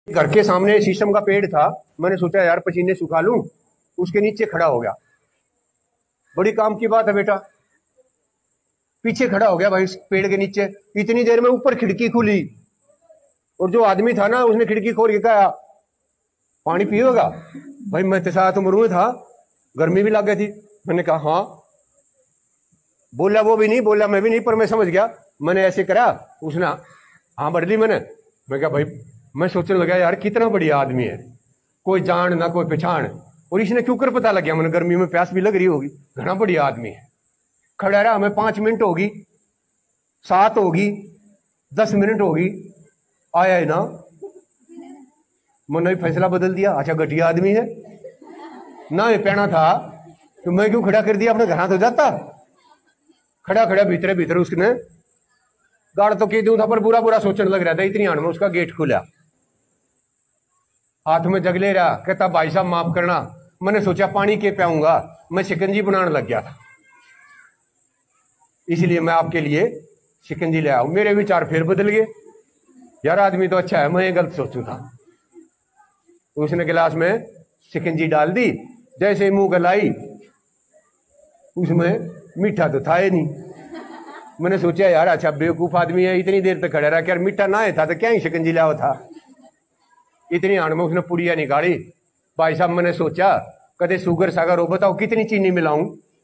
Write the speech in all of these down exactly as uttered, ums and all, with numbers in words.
घर के सामने शीशम का पेड़ था। मैंने सोचा यार पसीने सुखा लूं, उसके नीचे खड़ा हो गया। बड़ी काम की बात है बेटा। पीछे खड़ा हो गया भाई उस पेड़ के नीचे। इतनी देर में ऊपर खिड़की खुली और जो आदमी था ना उसने खिड़की खोल के कहा पानी पिएगा। भाई मैं तो साथ उम्र में था, गर्मी भी लग गई थी। मैंने कहा हाँ। बोला वो भी नहीं, बोला मैं भी नहीं, पर मैं समझ गया। मैंने ऐसे करा, उसने हाँ बढ़ ली। मैंने मैं कहा भाई, मैं सोचने लगा यार कितना बढ़िया आदमी है, कोई जान ना कोई पहचान। और इसने क्यों कर पता लग गया। मैंने गर्मी में प्यास भी लग रही होगी, घना बढ़िया आदमी है। खड़ा रहा, हमें पांच मिनट होगी, सात होगी, दस मिनट होगी, आया है ना। मैंने भी फैसला बदल दिया, अच्छा घटिया आदमी है ना, ये पहना था तो मैं क्यों खड़ा कर दिया, अपने घर तो जाता। खड़ा खड़ा भीतर भीतर उसने गाड़ तो की दूं था, पर बुरा बुरा सोचने लग रहा था। इतनी आड़ में उसका गेट खुला, हाथ में जग ले रहा, कहता भाई साहब माफ करना। मैंने सोचा पानी के पियाऊंगा, मैं शिकंजी बनाने लग गया था, इसलिए मैं आपके लिए शिकंजी ले आऊं। मेरे विचार फिर बदल गए, यार आदमी तो अच्छा है, मैं ये गलत सोचूं था। उसने गिलास में शिकंजी डाल दी, जैसे ही मुंह गलाई उसमें मीठा तो था ही नहीं। मैंने सोचा यार अच्छा बेवकूफ आदमी है, इतनी देर तक खड़ा रहा, क्या मीठा ना है था तो क्या ही शिकंजी लाओ था। इतनी आड़ में उसने पुड़िया निकाली। भाई साहब मैंने सोचा कदे शुगर सागर हो, बताओ कितनी चीनी मिलाऊं।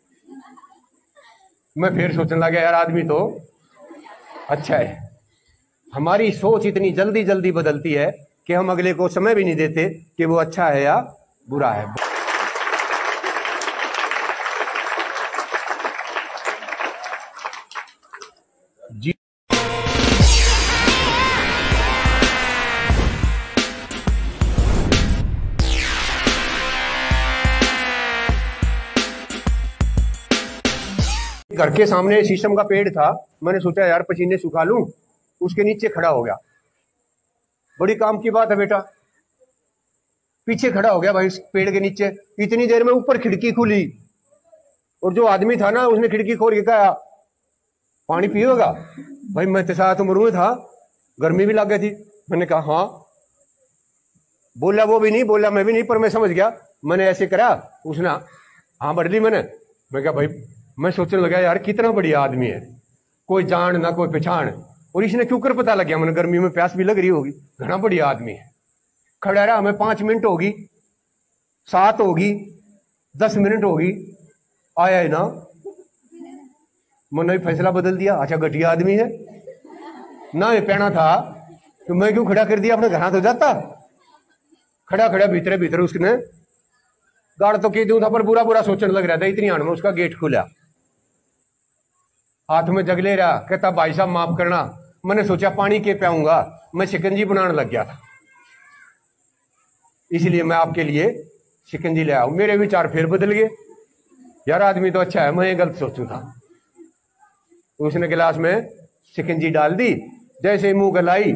मैं फिर सोचने लगा यार आदमी तो अच्छा है। हमारी सोच इतनी जल्दी जल्दी बदलती है कि हम अगले को समय भी नहीं देते कि वो अच्छा है या बुरा है। जी घर के सामने शीशम का पेड़ था। मैंने सोचा यार पसीने सुखा लूं, उसके नीचे खड़ा हो गया। बड़ी काम की बात है बेटा। पीछे खड़ा हो गया भाई उस पेड़ के नीचे। इतनी देर में ऊपर खिड़की खुली और जो आदमी था ना उसने खिड़की खोल के कहा पानी पिएगा। भाई मैं तो साथ उम्र में था, गर्मी भी लग गई थी। मैंने कहा हाँ। बोला वो भी नहीं, बोला मैं भी नहीं, पर मैं समझ गया। मैंने ऐसे करा, उसने हाँ बढ़ ली। मैंने मैं कहा भाई, मैं सोचने लगा यार कितना बढ़िया आदमी है, कोई जान ना कोई पहचान। और इसने क्यों कर पता लग गया। मैंने गर्मी में प्यास भी लग रही होगी, घना बढ़िया आदमी है। खड़ा रहा, हमें पांच मिनट होगी, सात होगी, दस मिनट होगी, आया है ना। मैंने भी फैसला बदल दिया, अच्छा घटिया आदमी है ना, ये पहना था तो मैं क्यों खड़ा कर दिया, अपने घर तो जाता। खड़ा खड़ा भीतर भीतर उसने गाड़ तो की दूं था, पर बुरा बुरा सोचने लग रहा था। इतनी आड़ में उसका गेट खुला, हाथ में जग ले रहा, कहता भाई साहब माफ करना। मैंने सोचा पानी के पियाऊंगा, मैं शिकंजी बनाने लग गया था, इसलिए मैं आपके लिए शिकंजी ले आऊं। मेरे विचार फिर बदल गए, यार आदमी तो अच्छा है, मैं ये गलत सोचूं था। उसने गिलास में शिकंजी डाल दी, जैसे ही मुंह गलाई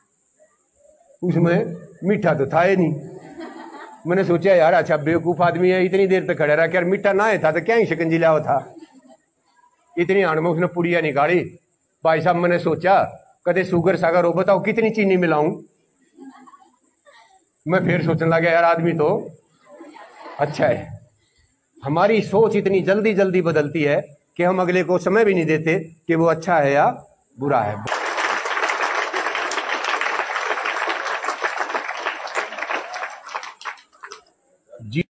उसमें मीठा तो था ही नहीं। मैंने सोचा यार अच्छा बेवकूफ आदमी है, इतनी देर तक खड़ा रहा, क्या मीठा ना है था तो क्या ही शिकंजी लाओ था। इतनी आड़ में उसने पुड़िया निकाली। भाई साहब मैंने सोचा कदे शुगर सागर हो, बताओ कितनी चीनी मिलाऊं। मैं फिर सोचने लगा यार आदमी तो अच्छा है। हमारी सोच इतनी जल्दी जल्दी बदलती है कि हम अगले को समय भी नहीं देते कि वो अच्छा है या बुरा है। जी